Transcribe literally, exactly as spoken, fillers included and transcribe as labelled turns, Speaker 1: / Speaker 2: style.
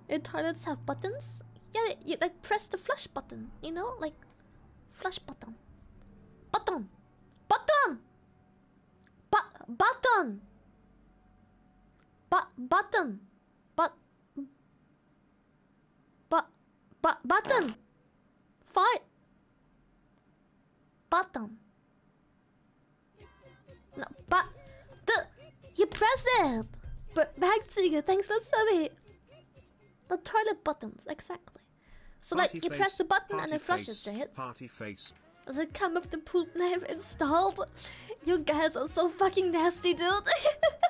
Speaker 1: Your toilets have buttons? Yeah, you like press the flush button, you know? Like, flush button. Button! Button! But button! But button! But but but button! Fight! Button! No, but the you press it! But back to you, thanks for subbing. The toilet buttons, exactly. So
Speaker 2: Party
Speaker 1: like you
Speaker 2: face,
Speaker 1: press the button and it
Speaker 2: face,
Speaker 1: flushes it.
Speaker 2: Party face.
Speaker 1: Does it come with the poop knife installed? You guys are so fucking nasty, dude.